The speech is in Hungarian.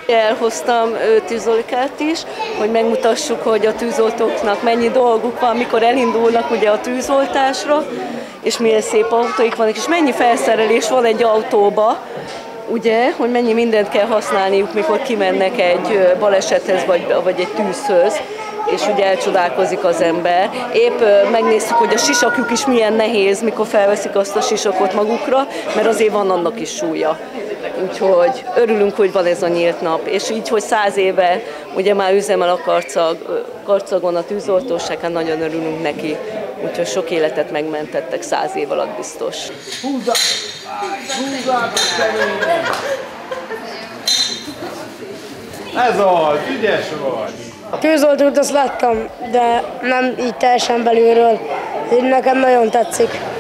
Elhoztam tűzolikát is, hogy megmutassuk, hogy a tűzoltóknak mennyi dolguk van, mikor elindulnak ugye a tűzoltásra, és milyen szép autóik vannak, és mennyi felszerelés van egy autóba, ugye, hogy mennyi mindent kell használniuk, mikor kimennek egy balesethez vagy egy tűzhöz, és ugye elcsodálkozik az ember. Épp megnéztük, hogy a sisakjuk is milyen nehéz, mikor felveszik azt a sisakot magukra, mert azért van annak is súlya. Úgyhogy örülünk, hogy van ez a nyílt nap, és így, hogy 100 éve ugye már üzemel a Karcagon a tűzoltóság, hát nagyon örülünk neki. Úgyhogy sok életet megmentettek 100 év alatt biztos. Ez az, ügyes vagy! A tűzoltót azt láttam, de nem így teljesen belülről. Nekem nagyon tetszik.